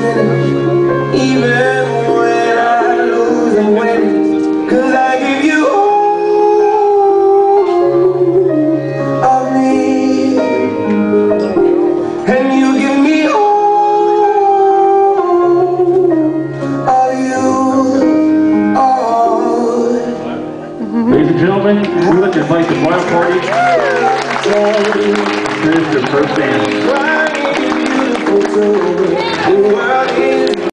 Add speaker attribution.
Speaker 1: even when I lose and win. 'Cause I give you all of me, and you give me all of you.
Speaker 2: Ladies and gentlemen, we would like to invite the bridal party to their first dance.